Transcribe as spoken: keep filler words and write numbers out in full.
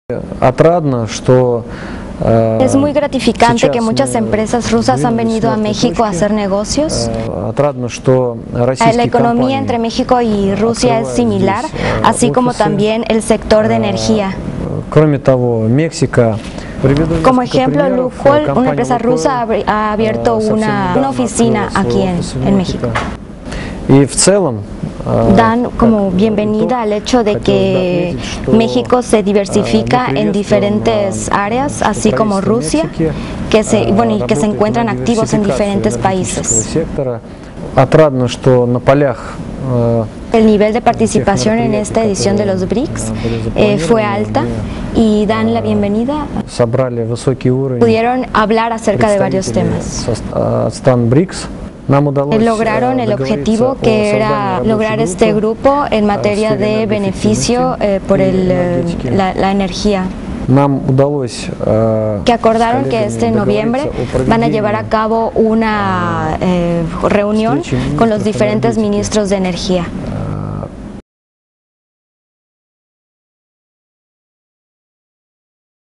Отрадно, что Es muy gratificante que muchas empresas rusas han venido a México a hacer negocios. La economía entre México y Rusia es similar, así como también el sector de energía. Como ejemplo, Lukoil, una empresa rusa, ha abierto una, una oficina aquí en, en México. Dan como bienvenida al hecho de que México se diversifica en diferentes áreas, así como Rusia, que se, bueno, y que se encuentran activos en diferentes países. El nivel de participación en esta edición de los BRICS eh, fue alta y dan la bienvenida. Pudieron hablar acerca de varios temas. Lograron el objetivo, que era lograr este grupo en materia de beneficio eh, por el, eh, la, la energía. Que acordaron que este noviembre van a llevar a cabo una eh, reunión con los diferentes ministros de energía.